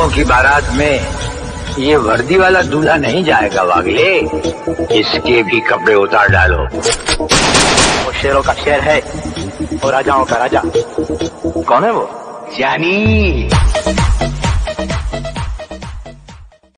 शेरों की बारात में ये वर्दी वाला दूल्हा नहीं जाएगा वागले। इसके भी कपड़े उतार डालो। वो शेरों का शेर है और राजाओं का राजा। कौन है वो? जानी।